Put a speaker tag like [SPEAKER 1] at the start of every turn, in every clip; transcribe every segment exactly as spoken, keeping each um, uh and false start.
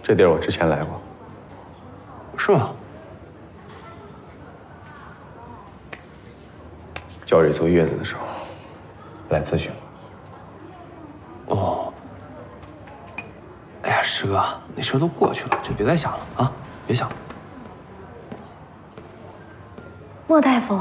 [SPEAKER 1] 这地儿我之前来过。
[SPEAKER 2] 是吗？
[SPEAKER 1] 焦蕊坐月子的时候来咨询了。
[SPEAKER 2] 哦。哎呀，师哥，那事儿都过去了，就别再想了啊，别想了。
[SPEAKER 3] 莫大夫，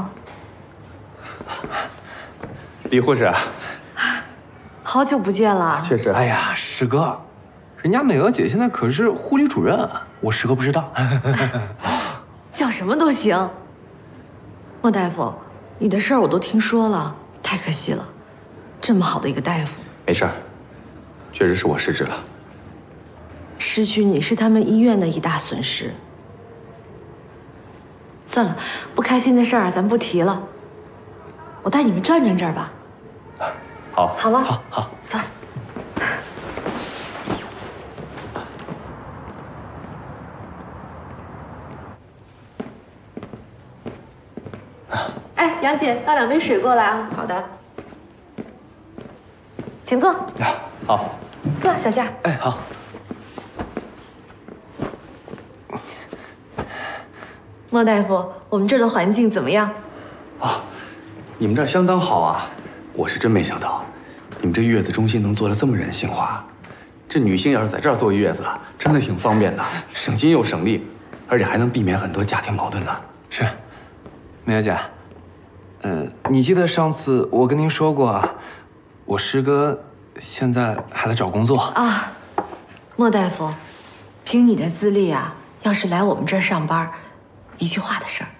[SPEAKER 1] 李护士，
[SPEAKER 3] 好久不见了。
[SPEAKER 1] 确实。
[SPEAKER 2] 哎呀，师哥，人家美娥姐现在可是护理主任，我师哥不知道。
[SPEAKER 3] 叫什么都行。莫大夫，你的事儿我都听说了，太可惜了，这么好的一个大夫。
[SPEAKER 1] 没事儿，确实是我失职了。
[SPEAKER 3] 失去你是他们医院的一大损失。算了，不开心的事儿咱不提了。我带你们转转这儿吧。
[SPEAKER 1] 好，
[SPEAKER 3] 好吧，
[SPEAKER 2] 好好
[SPEAKER 3] 走。哎，杨姐，倒两杯水过来啊。好的。请坐。
[SPEAKER 1] 啊，好。
[SPEAKER 3] 坐，小夏。
[SPEAKER 2] 哎，好。
[SPEAKER 3] 莫大夫，我们这儿的环境怎么样？
[SPEAKER 1] 啊，你们这儿相当好啊！我是真没想到，你们这月子中心能做得这么人性化。这女性要是在这儿坐月子，真的挺方便的，省心又省力，而且还能避免很多家庭矛盾呢。
[SPEAKER 2] 是，美娥姐，呃，你记得上次我跟您说过啊，我师哥现在还在找工作
[SPEAKER 3] 啊。莫大夫，凭你的资历啊，要是来我们这儿上班，一句话的事儿。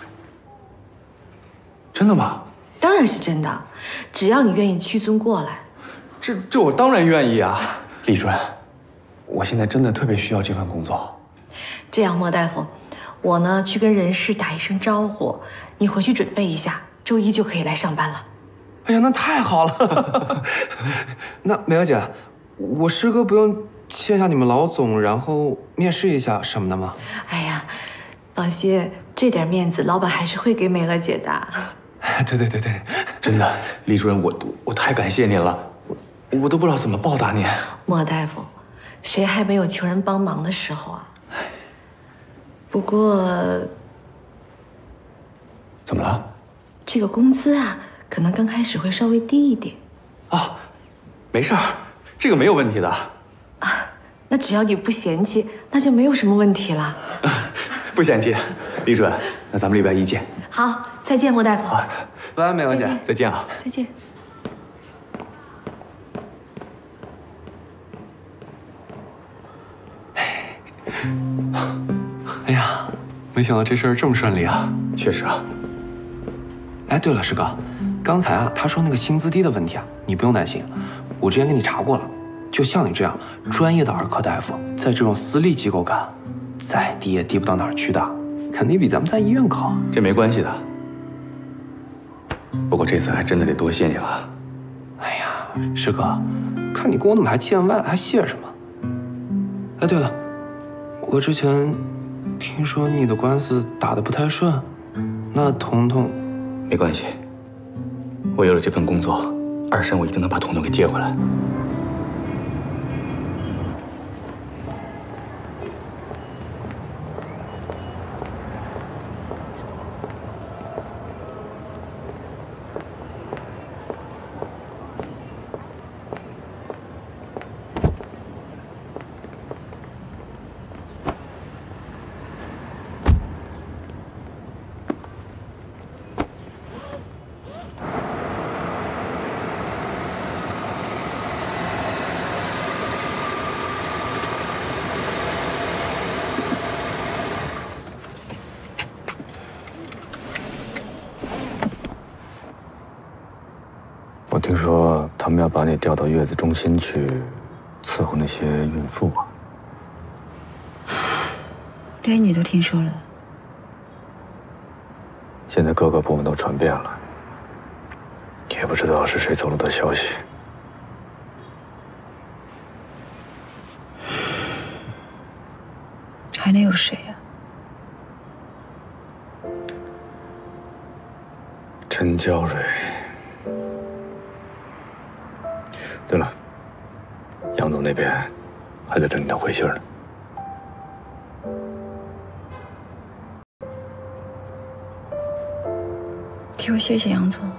[SPEAKER 1] 真的吗？
[SPEAKER 3] 当然是真的，只要你愿意屈尊过来。
[SPEAKER 1] 这这我当然愿意啊，李主任，我现在真的特别需要这份工作。
[SPEAKER 3] 这样，莫大夫，我呢去跟人事打一声招呼，你回去准备一下，周一就可以来上班了。
[SPEAKER 2] 哎呀，那太好了！那美娥姐，我师哥不用见下你们老总，然后面试一下什么的吗？
[SPEAKER 3] 哎呀，放心，这点面子老板还是会给美娥姐的。
[SPEAKER 2] 对对对对，
[SPEAKER 1] 真的，李主任，我我太感谢您了，我我都不知道怎么报答您。
[SPEAKER 3] 莫大夫，谁还没有求人帮忙的时候啊？不过，
[SPEAKER 1] 怎么了？
[SPEAKER 3] 这个工资啊，可能刚开始会稍微低一点。
[SPEAKER 1] 啊，没事儿，这个没有问题的。
[SPEAKER 3] 啊，那只要你不嫌弃，那就没有什么问题了。
[SPEAKER 1] 不嫌弃，李主任，那咱们礼拜一见。
[SPEAKER 3] 好，再见，莫大夫。
[SPEAKER 1] 好，
[SPEAKER 2] 拜拜，美娥姐，
[SPEAKER 1] 再见啊。
[SPEAKER 3] 再见。
[SPEAKER 2] 哎呀，没想到这事儿这么顺利啊！
[SPEAKER 1] 确实啊。
[SPEAKER 2] 哎，对了，师哥，刚才啊，他说那个薪资低的问题啊，你不用担心，我之前给你查过了，就像你这样专业的儿科大夫，在这种私立机构干，再低也低不到哪儿去的，肯定比咱们在医院高。
[SPEAKER 1] 这没关系的。不过这次还真的得多谢你了。
[SPEAKER 2] 哎呀，师哥，看你跟我怎么还见外，还谢什么？哎，对了，我之前听说你的官司打得不太顺，那彤彤……
[SPEAKER 1] 没关系，我有了这份工作，二审我一定能把彤彤给接回来。我听说他们要把你调到月子中心去伺候那些孕妇啊。
[SPEAKER 4] 连你都听说了？
[SPEAKER 1] 现在各个部门都传遍了，也不知道是谁走漏的消息。
[SPEAKER 4] 还能有谁呀？
[SPEAKER 1] 陈娇蕊。对了，杨总那边还在等你的回信呢。
[SPEAKER 4] 说谢谢杨总。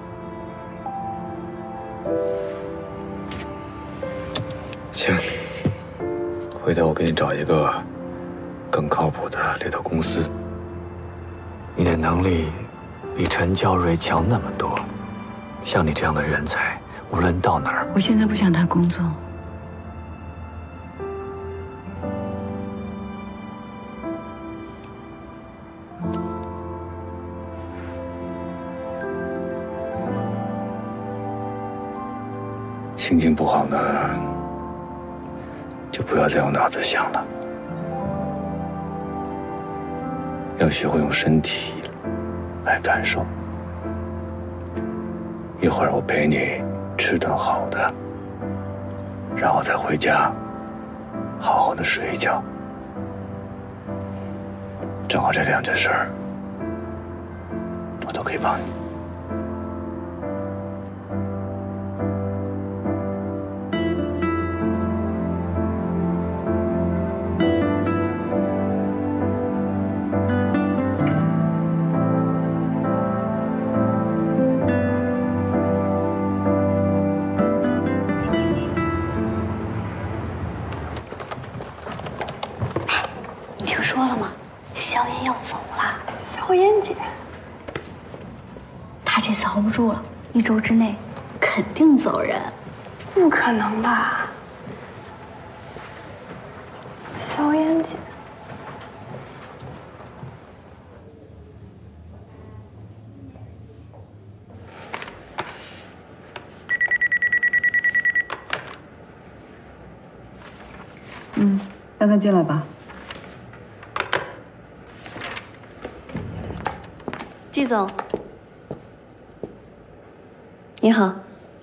[SPEAKER 5] 行，回头我给你找一个更靠谱的猎头公司。你的能力比陈娇蕊强那么多，像你这样的人才，无论到哪儿，
[SPEAKER 4] 我现在不想谈工作。
[SPEAKER 5] 心情不好呢，就不要再用脑子想了，要学会用身体来感受。一会儿我陪你吃顿好的，然后再回家好好的睡一觉。正好这两件事儿，我都可以帮你。
[SPEAKER 6] 说了吗？萧炎要走了。萧炎姐，她这次 hold 不住了，一周之内肯定走人。
[SPEAKER 7] 不可能吧？萧炎姐，
[SPEAKER 8] 嗯，让他进来吧。
[SPEAKER 3] 季总，你好，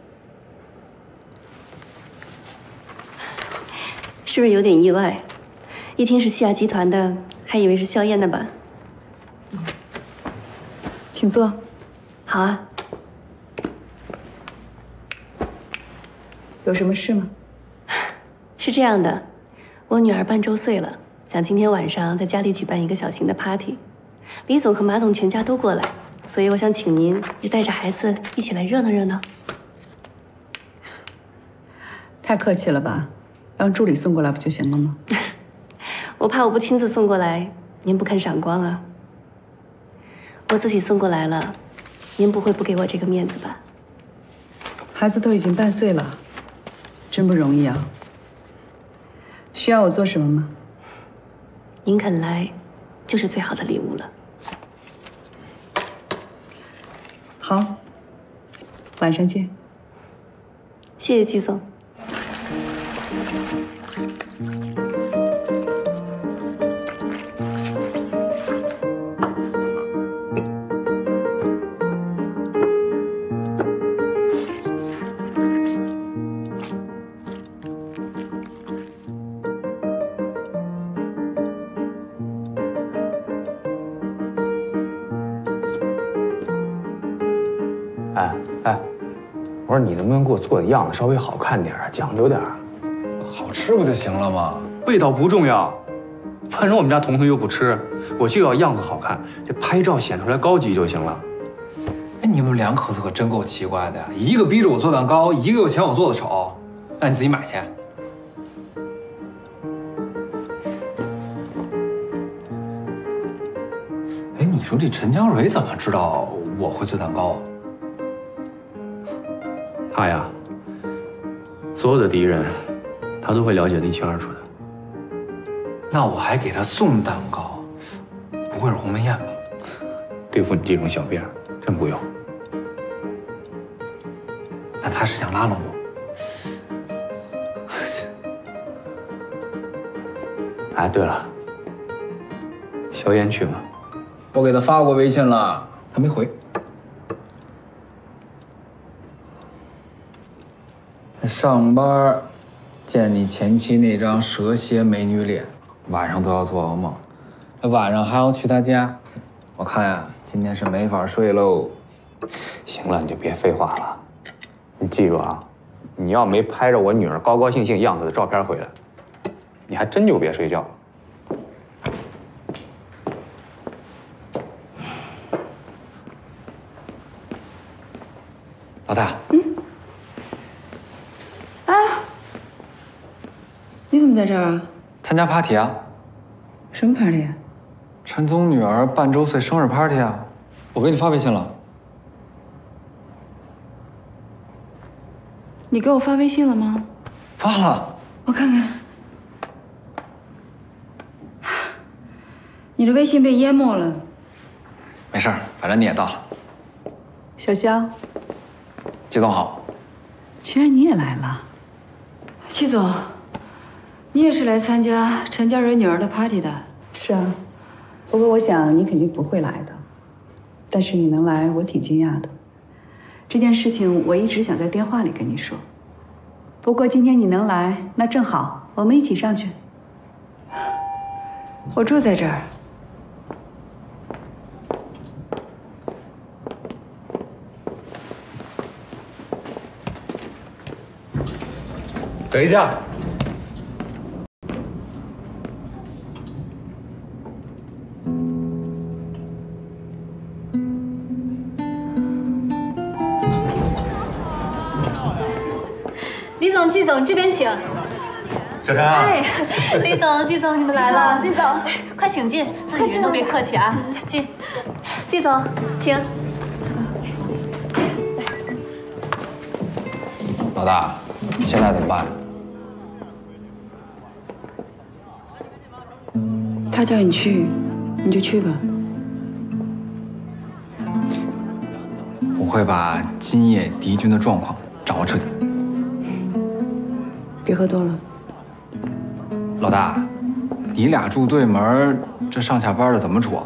[SPEAKER 3] 是不是有点意外？一听是西亚集团的，还以为是萧燕的吧？
[SPEAKER 8] 请坐。
[SPEAKER 3] 好啊。
[SPEAKER 8] 有什么事吗？
[SPEAKER 3] 是这样的，我女儿办周岁了，想今天晚上在家里举办一个小型的 party。李总和马总全家都过来，所以我想请您也带着孩子一起来热闹热闹。
[SPEAKER 8] 太客气了吧？让助理送过来不就行了吗？
[SPEAKER 3] 我怕我不亲自送过来，您不肯赏光啊。我自己送过来了，您不会不给我这个面子吧？
[SPEAKER 8] 孩子都已经半岁了，真不容易啊。需要我做什么吗？
[SPEAKER 3] 您肯来，就是最好的礼物了。
[SPEAKER 8] 好，晚上见。
[SPEAKER 3] 谢谢季总。
[SPEAKER 1] 哎哎，我说你能不能给我做的样子稍微好看点啊，讲究点儿？
[SPEAKER 9] 好吃不就行了吗？
[SPEAKER 1] 味道不重要，反正我们家彤彤又不吃，我就要样子好看，这拍照显出来高级就行了。
[SPEAKER 9] 哎，你们两口子可真够奇怪的呀！一个逼着我做蛋糕，一个又嫌我做的丑，那你自己买去。哎，你说这陈江蕊怎么知道我会做蛋糕啊？
[SPEAKER 1] 他呀，所有的敌人，他都会了解得一清二楚的。
[SPEAKER 9] 那我还给他送蛋糕，不会是鸿门宴吧？
[SPEAKER 1] 对付你这种小辫儿，真不用。
[SPEAKER 9] 那他是想拉拢我？
[SPEAKER 1] 哎，对了，萧炎去吗？
[SPEAKER 9] 我给他发过微信了，他没回。上班见你前妻那张蛇蝎美女脸，晚上都要做噩梦。这晚上还要去他家，我看呀，今天是没法睡喽。
[SPEAKER 1] 行了，你就别废话了。你记住啊，你要没拍着我女儿高高兴兴样子的照片回来，你还真就别睡觉了。
[SPEAKER 2] 老大，
[SPEAKER 8] 嗯。啊，你怎么在这儿啊？
[SPEAKER 2] 参加 party 啊？
[SPEAKER 8] 什么 party 啊？
[SPEAKER 2] 陈总女儿办周岁生日 party 啊！我给你发微信了。
[SPEAKER 8] 你给我发微信了吗？
[SPEAKER 2] 发了。
[SPEAKER 8] 我看看。你的微信被淹没了。
[SPEAKER 2] 没事儿，反正你也到了。
[SPEAKER 8] 小肖，
[SPEAKER 2] 季总好。
[SPEAKER 8] 居然你也来了，季总，你也是来参加陈家蕊女儿的 party 的？
[SPEAKER 10] 是啊，不过我想你肯定不会来的，但是你能来，我挺惊讶的。这件事情我一直想在电话里跟你说，不过今天你能来，那正好，我们一起上去。
[SPEAKER 8] 我住在这儿。
[SPEAKER 1] 等一下。
[SPEAKER 3] 李总、季总，这边请。
[SPEAKER 1] 小陈啊！
[SPEAKER 3] 哎，李总、季总，你们来了。季总，快请进，自己人都别客气啊，进。季总，请。
[SPEAKER 2] 老大，现在怎么办？
[SPEAKER 8] 他叫你去，你就去吧。
[SPEAKER 2] 我会把今夜敌军的状况掌握彻底。
[SPEAKER 8] 别喝多了。
[SPEAKER 2] 老大，你俩住对门，这上下班的怎么处啊？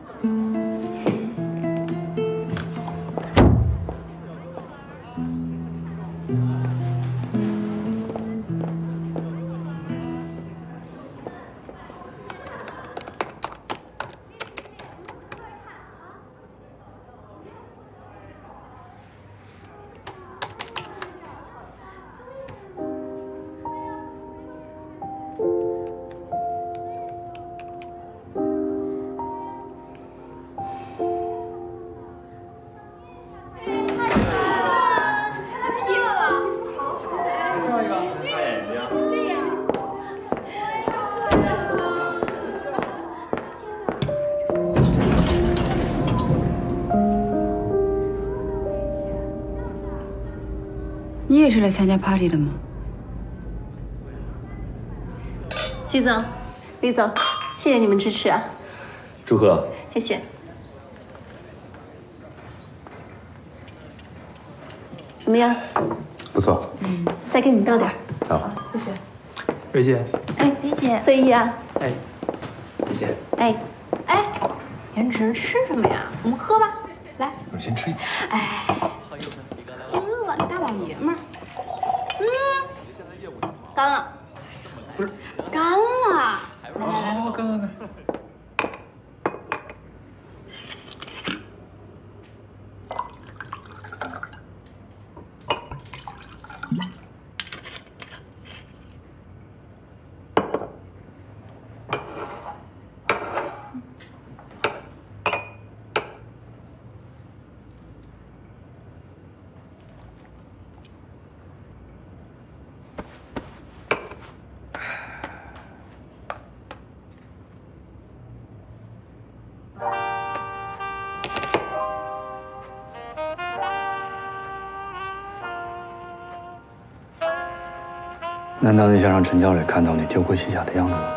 [SPEAKER 8] 你也是来参加 party 的吗？
[SPEAKER 3] 季总、李总，谢谢你们支持啊！
[SPEAKER 1] 祝贺！
[SPEAKER 3] 谢谢。怎么样？
[SPEAKER 1] 不错。
[SPEAKER 3] 嗯，再给你们倒点儿。
[SPEAKER 1] 好，
[SPEAKER 3] 谢谢。
[SPEAKER 1] 蕊姐。
[SPEAKER 3] 哎，蕊姐，随意啊。
[SPEAKER 1] 哎，蕊姐。
[SPEAKER 3] 哎，哎，颜值吃什么呀？我们喝吧，来。
[SPEAKER 2] 我先吃一口。
[SPEAKER 3] 哎。嗯，你大老爷们儿。嗯，干了。不是，干了。
[SPEAKER 2] 哦，干干干。
[SPEAKER 5] 难道你想让陈娇蕊看到你丢盔卸甲的样子吗？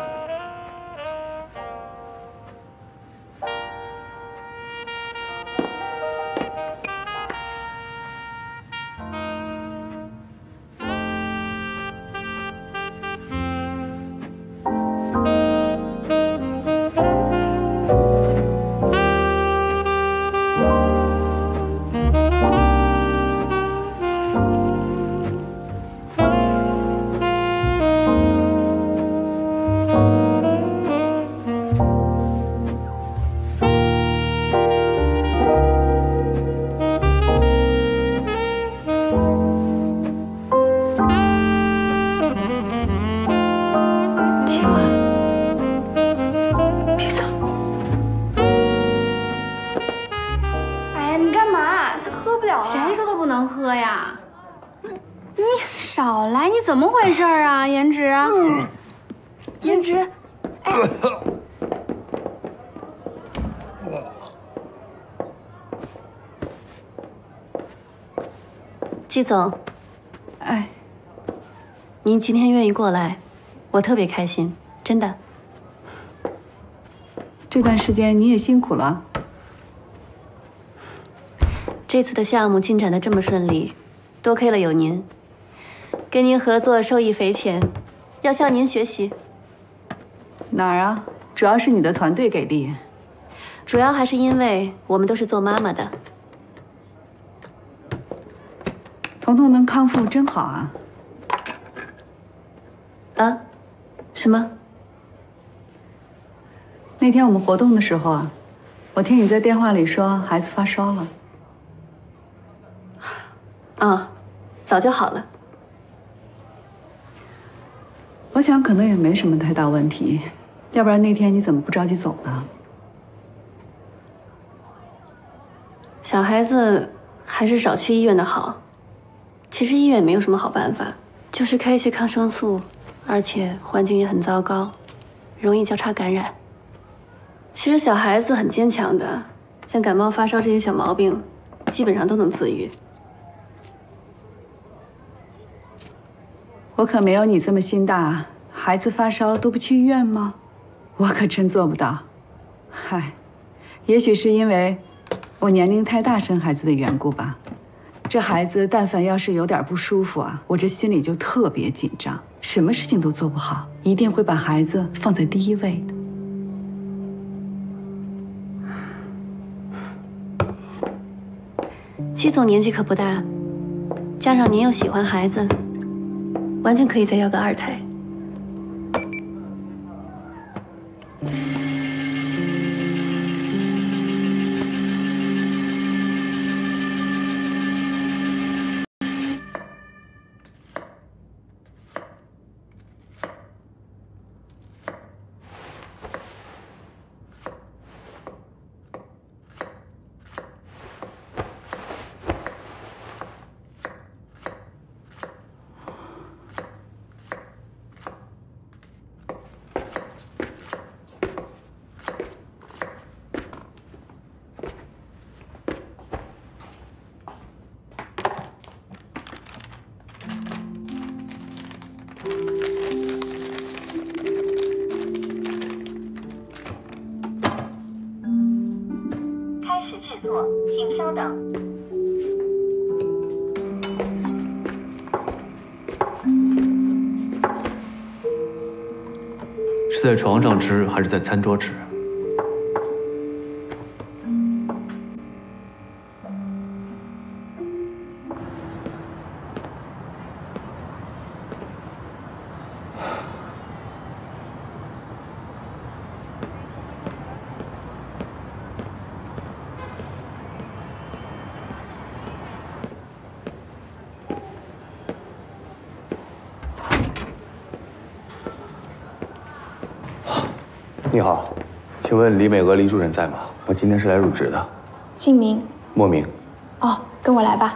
[SPEAKER 6] 怎么回事啊，颜值？嗯、颜值，哎。
[SPEAKER 3] 季总，
[SPEAKER 10] 哎，
[SPEAKER 3] 您今天愿意过来，我特别开心，真的。
[SPEAKER 10] 这段时间你也辛苦了。
[SPEAKER 3] 这次的项目进展的这么顺利，多亏了有您，跟您合作受益匪浅，要向您学习。
[SPEAKER 10] 哪儿啊？主要是你的团队给力。
[SPEAKER 3] 主要还是因为我们都是做妈妈的。
[SPEAKER 10] 彤彤能康复真好啊！
[SPEAKER 3] 啊？什么？
[SPEAKER 10] 那天我们活动的时候啊，我听你在电话里说孩子发烧了。
[SPEAKER 3] 啊，早就好了。
[SPEAKER 10] 我想可能也没什么太大问题，要不然那天你怎么不着急走呢？
[SPEAKER 3] 小孩子还是少去医院的好。其实医院没有什么好办法，就是开一些抗生素，而且环境也很糟糕，容易交叉感染。其实小孩子很坚强的，像感冒、发烧这些小毛病，基本上都能自愈。
[SPEAKER 10] 我可没有你这么心大，孩子发烧都不去医院吗？我可真做不到。嗨，也许是因为我年龄太大生孩子的缘故吧。这孩子但凡要是有点不舒服啊，我这心里就特别紧张，什么事情都做不好，一定会把孩子放在第一位的。
[SPEAKER 3] 戚总年纪可不大，加上您又喜欢孩子，完全可以再要个二胎。
[SPEAKER 11] 请稍等。
[SPEAKER 5] 是在床上吃还是在餐桌吃？
[SPEAKER 1] 你好，请问李美娥李主任在吗？我今天是来入职的。
[SPEAKER 6] 姓名？
[SPEAKER 1] 莫名。
[SPEAKER 6] 哦，跟我来吧。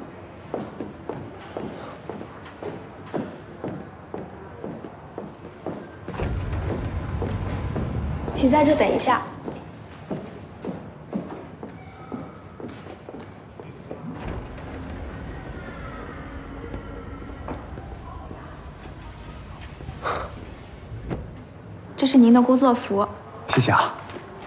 [SPEAKER 6] 请在这等一下。这是您的工作服。
[SPEAKER 1] 谢谢啊。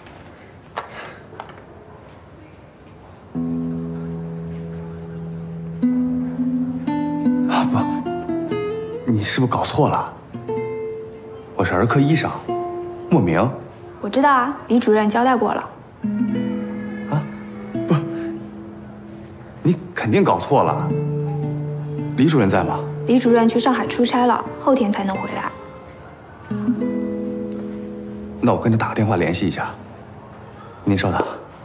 [SPEAKER 1] 啊不，你是不是搞错了？我是儿科医生，莫名。
[SPEAKER 6] 我知道啊，李主任交代过了。
[SPEAKER 1] 啊，不，你肯定搞错了。李主任在吗？
[SPEAKER 6] 李主任去上海出差了，后天才能回来。
[SPEAKER 1] 那我跟他打个电话联系一下。您稍等。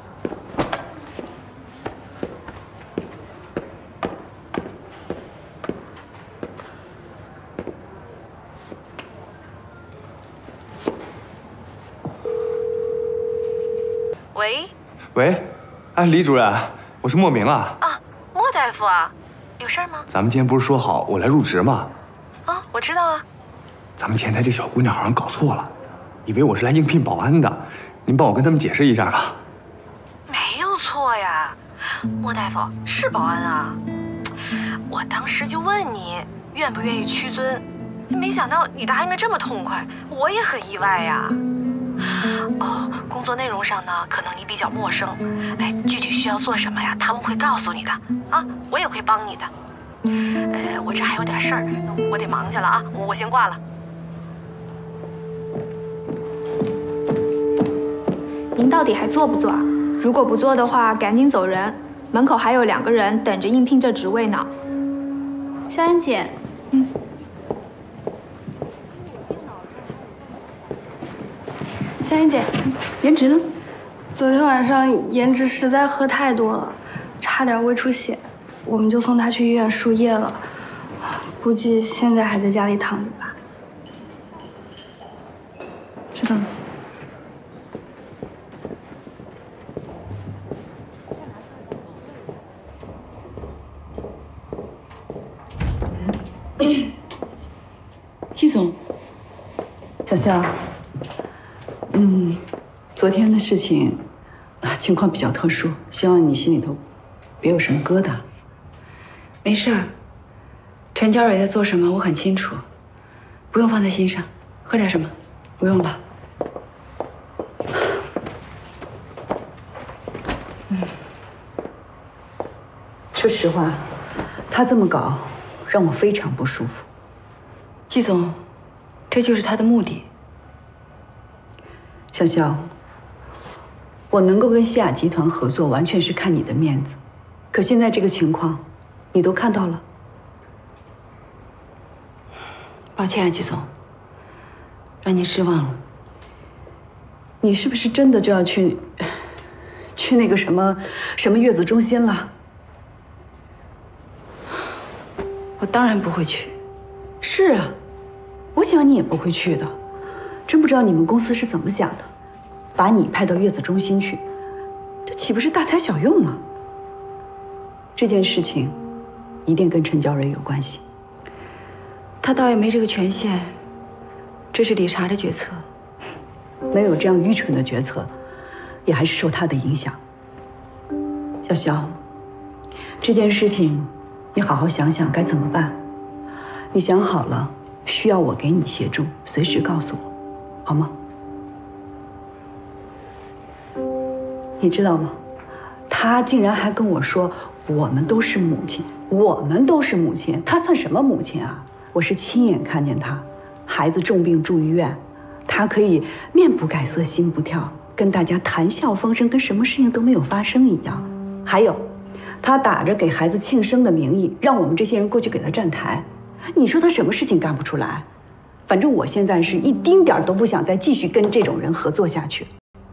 [SPEAKER 12] 喂。
[SPEAKER 1] 喂，哎，李主任，我是莫名啊。
[SPEAKER 12] 啊，莫大夫啊，有事儿吗？
[SPEAKER 1] 咱们今天不是说好我来入职吗？
[SPEAKER 12] 我知道啊。
[SPEAKER 1] 咱们前台这小姑娘好像搞错了，以为我是来应聘保安的，您帮我跟他们解释一下吧。
[SPEAKER 12] 没有错呀，莫大夫是保安啊。我当时就问你愿不愿意屈尊，没想到你答应的这么痛快，我也很意外呀。哦，工作内容上呢，可能你比较陌生，哎，具体需要做什么呀，他们会告诉你的啊，我也会帮你的。呃，我这还有点事儿，我得忙去了啊，我先挂了。
[SPEAKER 13] 您到底还做不做啊？如果不做的话，赶紧走人，门口还有两个人等着应聘这职位呢。
[SPEAKER 3] 萧妍姐，
[SPEAKER 13] 嗯。
[SPEAKER 7] 萧妍姐，
[SPEAKER 10] 颜值呢？
[SPEAKER 7] 昨天晚上颜值实在喝太多了，差点胃出血，我们就送她去医院输液了，估计现在还在家里躺着吧。
[SPEAKER 10] 知道了。季总，小肖，嗯，昨天的事情啊，情况比较特殊，希望你心里头别有什么疙瘩。
[SPEAKER 8] 没事儿，陈娇蕊在做什么我很清楚，不用放在心上。喝点什么？
[SPEAKER 10] 不用了。嗯，说实话，他这么搞让我非常不舒服。
[SPEAKER 8] 季总，这就是他的目的。
[SPEAKER 10] 小肖，我能够跟西亚集团合作，完全是看你的面子。可现在这个情况，你都看到了。
[SPEAKER 8] 抱歉啊，季总，让您失望了。
[SPEAKER 10] 你是不是真的就要去，去那个什么什么月子中心了？
[SPEAKER 8] 我当然不会去。
[SPEAKER 10] 是啊，我想你也不会去的。真不知道你们公司是怎么想的，把你派到月子中心去，这岂不是大材小用吗？这件事情一定跟陈娇蕊有关系。
[SPEAKER 8] 他倒也没这个权限，这是理查的决策。
[SPEAKER 10] 能有这样愚蠢的决策，也还是受他的影响。小肖，这件事情你好好想想该怎么办。你想好了，需要我给你协助，随时告诉我，好吗？你知道吗？他竟然还跟我说，我们都是母亲，我们都是母亲，他算什么母亲啊？我是亲眼看见他，孩子重病住医院，他可以面不改色心不跳，跟大家谈笑风生，跟什么事情都没有发生一样。还有，他打着给孩子庆生的名义，让我们这些人过去给他站台，你说他什么事情干不出来？反正我现在是一丁点都不想再继续跟这种人合作下去。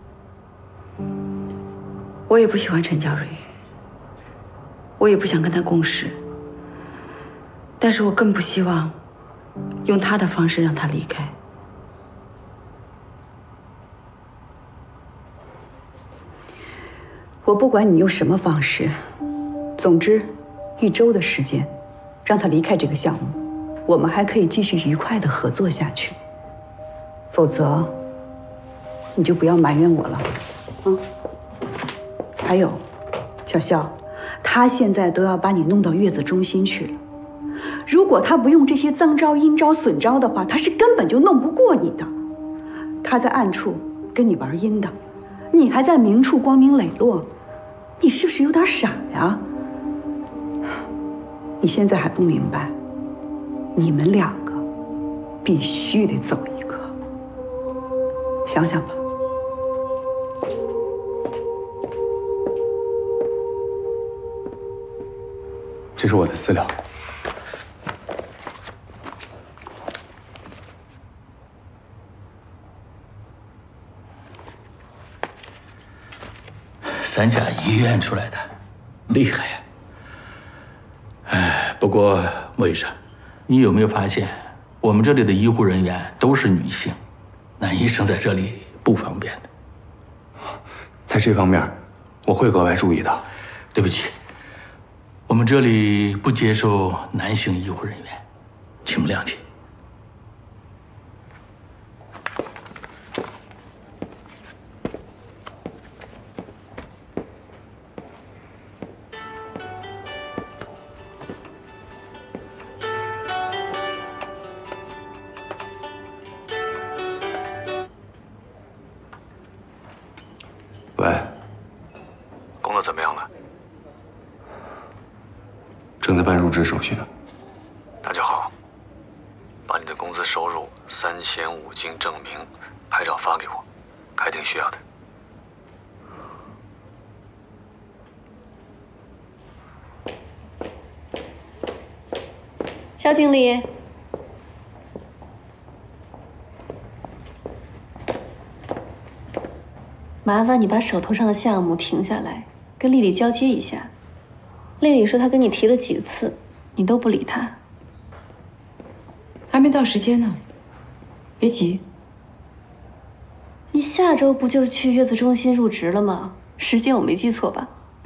[SPEAKER 8] 我也不喜欢陈娇蕊，我也不想跟他共事，但是我更不希望用他的方式让他离开。
[SPEAKER 10] 我不管你用什么方式，总之，一周的时间，让他离开这个项目，我们还可以继续愉快的合作下去。否则，你就不要埋怨我了，嗯。还有，小肖，他现在都要把你弄到月子中心去了。如果他不用这些脏招、阴招、损招的话，他是根本就弄不过你的。他在暗处跟你玩阴的，你还在明处光明磊落，你是不是有点傻呀？你现在还不明白，你们两个必须得走一个，想想吧。
[SPEAKER 1] 这是我的资料。
[SPEAKER 14] 三甲医院出来的，厉害呀！哎，不过莫医生，你有没有发现，我们这里的医护人员都是女性，男医生在这里不方便的。
[SPEAKER 1] 在这方面，我会格外注意的。
[SPEAKER 14] 对不起。我们这里不接受男性医护人员，请谅解。
[SPEAKER 1] 喂，
[SPEAKER 5] 工作怎么样了？
[SPEAKER 1] 正在办入职手续呢。
[SPEAKER 5] 那就好。把你的工资收入、三险五金证明、拍照发给我，开庭需要的。
[SPEAKER 3] 肖经理，麻烦你把手头上的项目停下来，跟丽丽交接一下。丽丽说她跟你提了几次，你都不理她。
[SPEAKER 8] 还没到时间呢，别急。
[SPEAKER 3] 你下周不就去月子中心入职了吗？时间我没记错吧？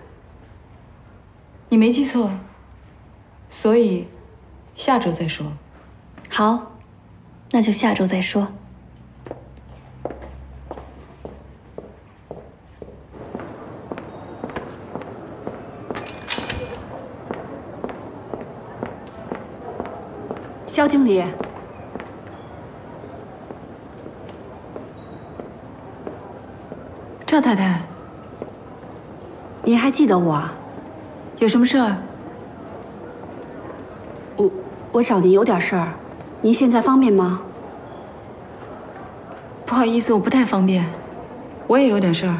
[SPEAKER 8] 你没记错，所以下周再说。
[SPEAKER 3] 好，那就下周再说。
[SPEAKER 10] 肖经理，
[SPEAKER 8] 赵太太，
[SPEAKER 10] 您还记得我？
[SPEAKER 8] 有什么事儿？
[SPEAKER 10] 我我找您有点事儿，您现在方便吗？
[SPEAKER 8] 不好意思，我不太方便，我也有点事儿。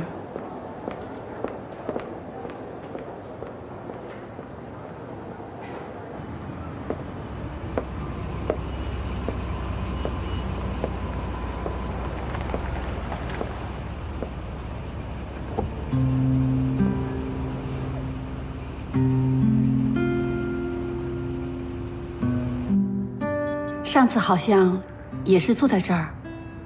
[SPEAKER 10] 上次好像也是坐在这儿。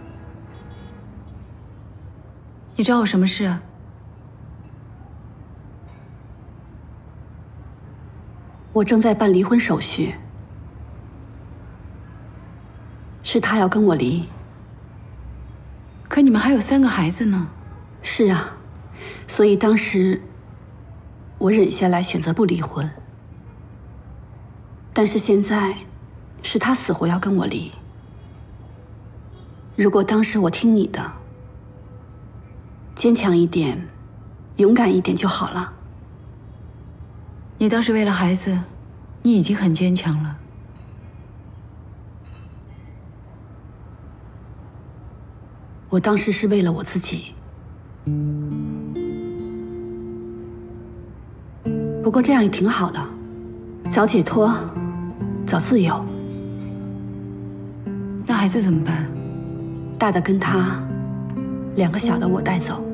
[SPEAKER 8] 你找我什么事啊？
[SPEAKER 10] 我正在办离婚手续，是他要跟我离。
[SPEAKER 8] 可你们还有三个孩子呢。
[SPEAKER 10] 是啊，所以当时我忍下来选择不离婚。但是现在是他死活要跟我离。如果当时我听你的，坚强一点，勇敢一点就好了。
[SPEAKER 8] 你当时为了孩子，你已经很坚强了。
[SPEAKER 10] 我当时是为了我自己。不过这样也挺好的，早解脱，早自由。
[SPEAKER 8] 那孩子怎么办？
[SPEAKER 10] 大的跟他，两个小的我带走。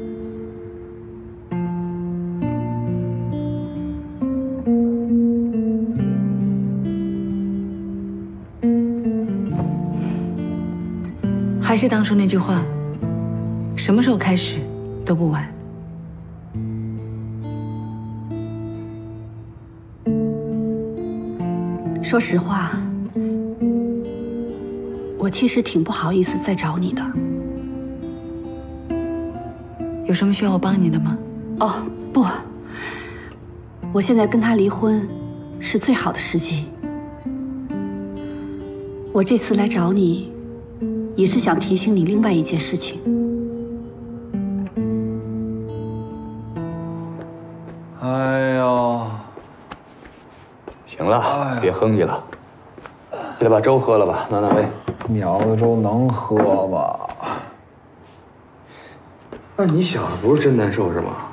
[SPEAKER 8] 还是当初那句话，什么时候开始都不晚。
[SPEAKER 10] 说实话，我其实挺不好意思再找你的。
[SPEAKER 8] 有什么需要我帮你的吗？
[SPEAKER 10] 哦，不，我现在跟他离婚是最好的时机。我这次来找你，也是想提醒你另外一件事情。
[SPEAKER 9] 哎呦，
[SPEAKER 1] 行了，别哼唧了，进来把粥喝了吧，暖暖胃。
[SPEAKER 9] 鸟子粥能喝吗？
[SPEAKER 1] 那你小子不是真难受是吗？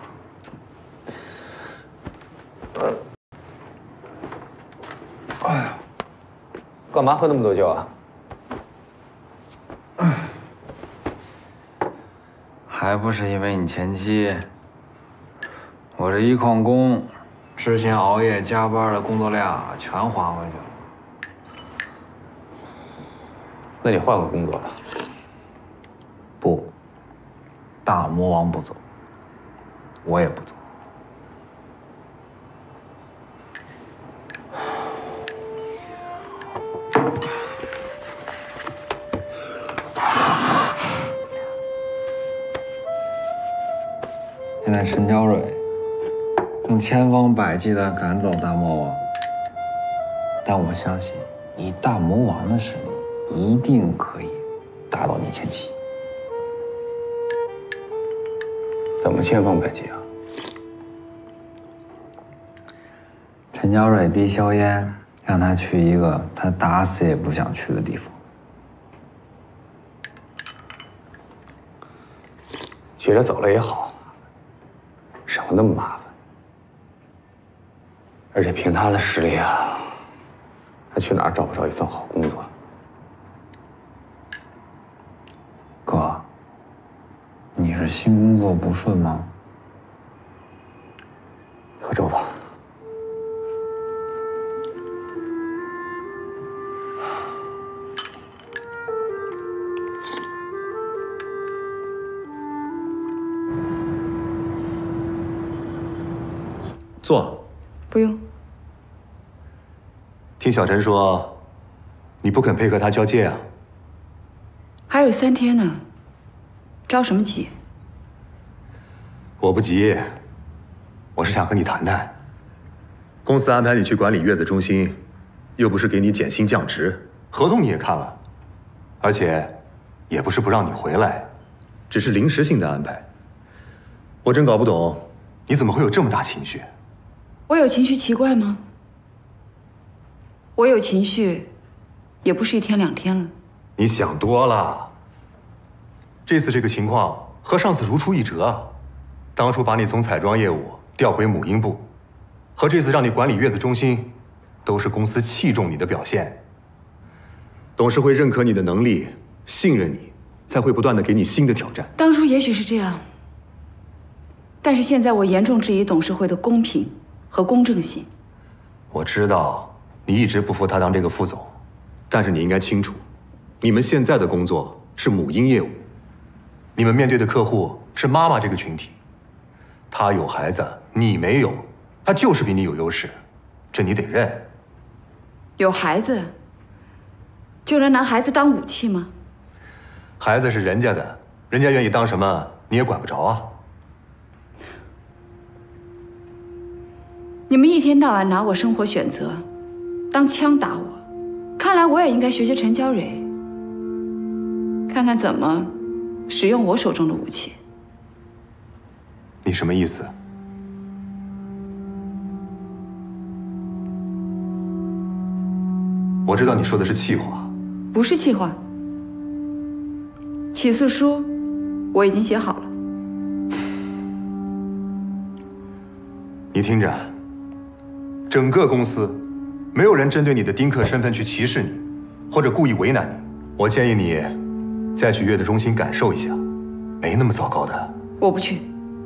[SPEAKER 1] 哎呀，干嘛喝那么多酒啊？
[SPEAKER 9] 还不是因为你前妻。我这一旷工，之前熬夜加班的工作量全还回去了。
[SPEAKER 1] 那你换个工作吧。
[SPEAKER 9] 不，大魔王不走，我也不走。现在陈娇蕊正千方百计地赶走大魔王，但我相信以大魔王的实力，一定可以打倒你前妻。
[SPEAKER 1] 怎怎么千方百计啊？
[SPEAKER 9] 陈娇蕊逼萧烟，让他去一个他打死也不想去的地方。
[SPEAKER 1] 觉着走了也好，省了那么麻烦。而且凭他的实力啊，他去哪儿找不着一份好工作？
[SPEAKER 9] 哥，你是新工作不顺吗？
[SPEAKER 1] 喝粥吧。
[SPEAKER 15] 坐。
[SPEAKER 8] 不用。
[SPEAKER 15] 听小陈说，你不肯配合他交接啊？
[SPEAKER 8] 还有三天呢，着什么急？
[SPEAKER 15] 我不急，我是想和你谈谈。公司安排你去管理月子中心，又不是给你减薪降职，合同你也看了，而且也不是不让你回来，只是临时性的安排。我真搞不懂，你怎么会有这么大情绪？
[SPEAKER 8] 我有情绪奇怪吗？我有情绪，也不是一天两天了。
[SPEAKER 15] 你想多了。这次这个情况和上次如出一辙。当初把你从彩妆业务调回母婴部，和这次让你管理月子中心，都是公司器重你的表现。董事会认可你的能力，信任你，才会不断的给你新的挑战。
[SPEAKER 8] 当初也许是这样，但是现在我严重质疑董事会的公平和公正性。
[SPEAKER 15] 我知道你一直不服他当这个副总，但是你应该清楚，你们现在的工作是母婴业务，你们面对的客户是妈妈这个群体。他有孩子，你没有，他就是比你有优势，这你得认。
[SPEAKER 8] 有孩子，就能拿孩子当武器吗？
[SPEAKER 15] 孩子是人家的，人家愿意当什么，你也管不着啊。
[SPEAKER 8] 你们一天到晚拿我生活选择当枪打我，看来我也应该学学陈娇蕊，看看怎么使用我手中的武器。
[SPEAKER 15] 你什么意思？我知道你说的是气话。
[SPEAKER 8] 不是气话。起诉书我已经写好了。
[SPEAKER 15] 你听着，整个公司没有人针对你的丁克身份去歧视你，或者故意为难你。我建议你再去月子中心感受一下，没那么糟糕的。
[SPEAKER 8] 我不去。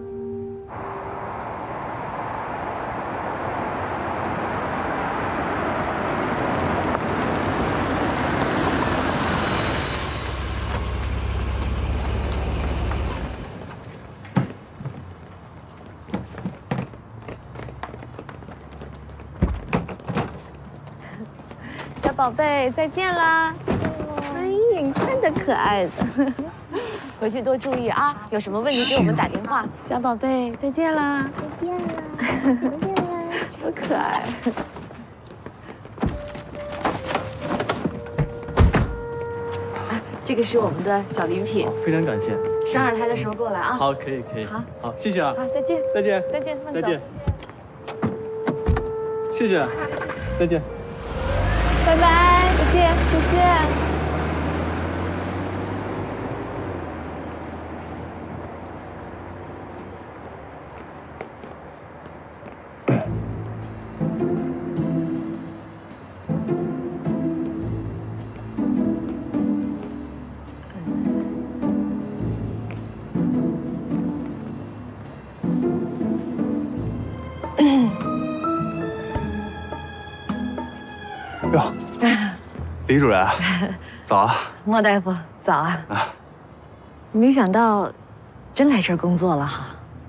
[SPEAKER 12] 宝贝，再见啦！哎呀，你看这可爱的，回去多注意啊！有什么问题给我们打电话。小宝贝，再见啦！
[SPEAKER 6] 再见啦！再见啦！
[SPEAKER 12] 多可爱！啊，这个是我们的小礼品，
[SPEAKER 16] 非常感谢。
[SPEAKER 12] 生二胎的时候过来啊！
[SPEAKER 16] 好，可以，可以。
[SPEAKER 12] 好，
[SPEAKER 16] 好，谢谢啊！
[SPEAKER 12] 好，再见，
[SPEAKER 16] 再见，
[SPEAKER 12] 再见，慢走。
[SPEAKER 16] 再见，谢谢，再见。
[SPEAKER 12] 拜拜，再见，再见。
[SPEAKER 1] 哟，李主任，早啊！
[SPEAKER 12] 莫大夫，早啊！啊，没想到，真来这儿工作了哈。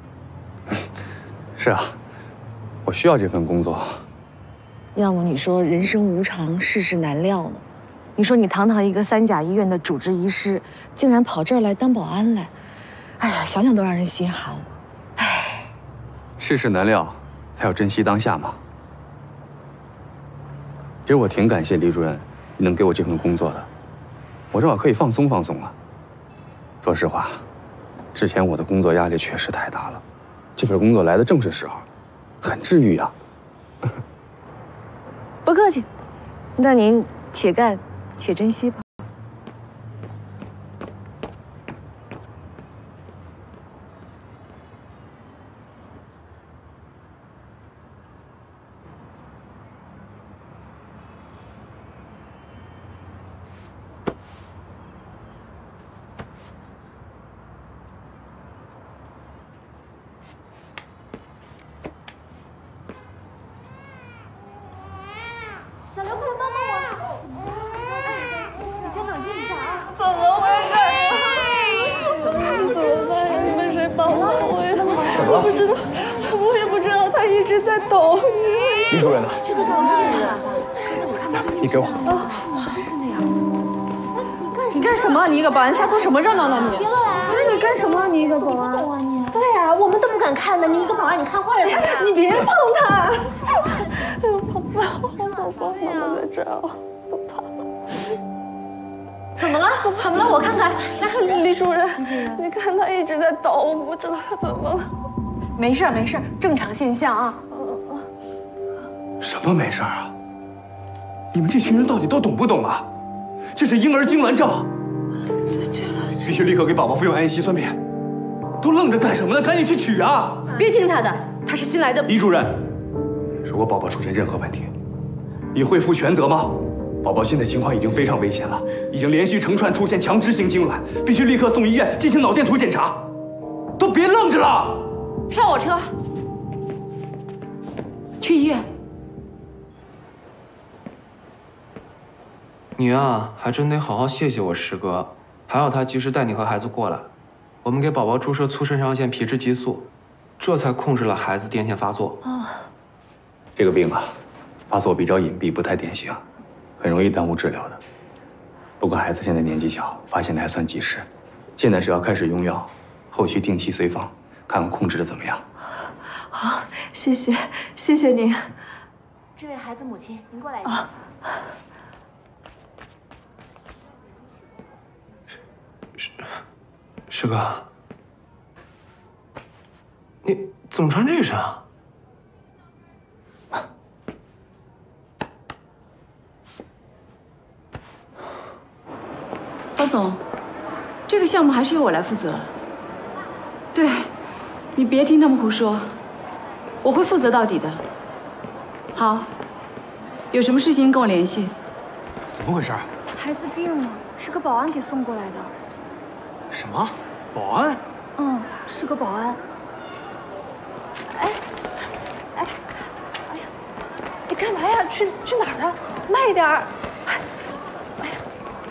[SPEAKER 1] 是啊，我需要这份工作。
[SPEAKER 12] 要么你说人生无常，世事难料呢？你说你堂堂一个三甲医院的主治医师，竟然跑这儿来当保安来，哎呀，想想都让人心寒。哎，
[SPEAKER 1] 世事难料，才要珍惜当下嘛。其实我挺感谢李主任能给我这份工作的，我正好可以放松放松了。说实话， 之前我的工作压力确实太大了，这份工作来的正是时候，很治愈啊。
[SPEAKER 17] 不客气，那您且干且珍惜吧。
[SPEAKER 6] 小刘，快来帮帮我！你先冷静一下啊！
[SPEAKER 7] 怎么回事呀？怎么办呀？你们谁帮帮我呀？我不知道，我也不知道，他一直在抖。
[SPEAKER 1] 李主任呢？
[SPEAKER 6] 这个怎么办呀？我看看，
[SPEAKER 1] 你给我。
[SPEAKER 6] 啊，是那样。
[SPEAKER 17] 你干什么？你一个保安瞎凑什么热闹呢？你
[SPEAKER 6] 别过来！不是你干什么？你一个保安。懂啊你？对呀，我们都不敢看的，你一个保安，你看坏了他。
[SPEAKER 7] 你别碰他！哎呦，宝宝，宝宝，妈妈在这儿，我怕。
[SPEAKER 6] 怎么了？怎么了？我看看。
[SPEAKER 7] 来，李主任，你看他一直在抖，我不知道他怎么了。
[SPEAKER 17] 没事没事，正常现象啊。
[SPEAKER 1] 什么没事啊？你们这群人到底都懂不懂啊？这是婴儿痉挛症，必须立刻给宝宝服用氨基酸片。都愣着干什么呢？赶紧去取啊！
[SPEAKER 17] 别听他的，他是新来的。
[SPEAKER 1] 李主任，如果宝宝出现任何问题，你会负全责吗？宝宝现在情况已经非常危险了，已经连续成串出现强直性痉挛，必须立刻送医院进行脑电图检查。都别愣着了，
[SPEAKER 17] 上我车，去医院。
[SPEAKER 2] 你啊，还真得好好谢谢我师哥，还好他及时带你和孩子过来，我们给宝宝注射促肾上腺皮质激素，这才控制了孩子癫痫发作。
[SPEAKER 17] 哦，
[SPEAKER 1] 这个病啊，发作比较隐蔽，不太典型，很容易耽误治疗的。不过孩子现在年纪小，发现的还算及时，现在只要开始用药，后续定期随访，看看控制的怎么样。
[SPEAKER 7] 好，谢谢，谢谢您。
[SPEAKER 6] 这位孩子母亲，您过来一下。
[SPEAKER 2] 师哥，你怎么穿这身啊？
[SPEAKER 8] 方总，这个项目还是由我来负责。对，你别听他们胡说，我会负责到底的。好，有什么事情跟我联系。
[SPEAKER 16] 怎么回事？
[SPEAKER 6] 孩子病了，是个保安给送过来的。
[SPEAKER 16] 什么？保安？
[SPEAKER 6] 嗯，是个保安。哎，哎，哎呀，
[SPEAKER 7] 你干嘛呀？去去哪儿啊？慢一点儿。哎，哎呀。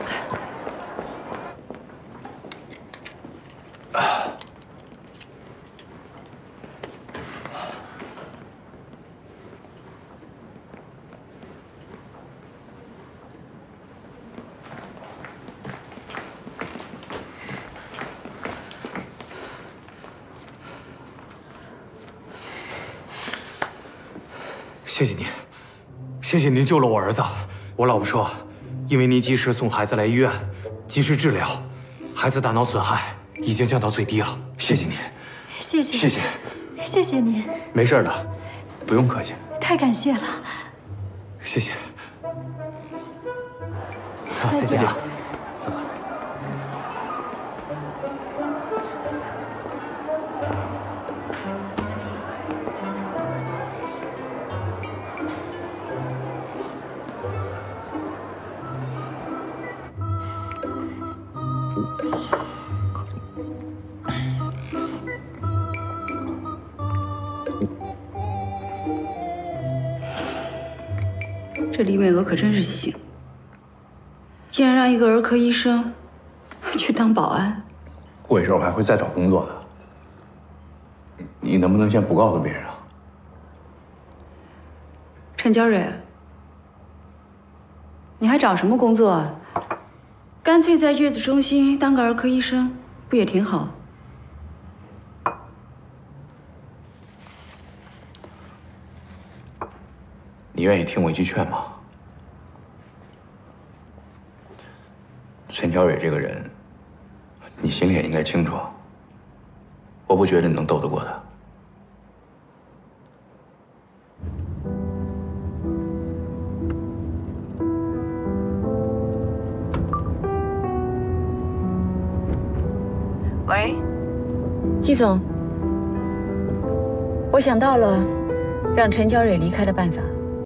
[SPEAKER 16] 谢谢您，谢谢您救了我儿子。我老婆说，因为您及时送孩子来医院，及时治疗，孩子大脑损害已经降到最低了。谢谢您，
[SPEAKER 6] 谢谢，
[SPEAKER 16] 谢谢，
[SPEAKER 6] 谢谢您。
[SPEAKER 1] 没事的，不用客气。
[SPEAKER 6] 太感谢了，
[SPEAKER 16] 谢谢。
[SPEAKER 6] 再见。
[SPEAKER 16] 再见。
[SPEAKER 1] 走吧。
[SPEAKER 8] 这李美娥可真是行，竟然让一个儿科医生去当保安。
[SPEAKER 1] 过一阵我还会再找工作的，你能不能先不告诉别人啊？
[SPEAKER 8] 陈娇蕊，你还找什么工作啊？干脆在月子中心当个儿科医生，不也挺好？
[SPEAKER 1] 你愿意听我一句劝吗？陈娇蕊这个人，你心里也应该清楚。 我不觉得你能斗得过他。
[SPEAKER 12] 喂，
[SPEAKER 8] 季总，我想到了让陈娇蕊离开的办法。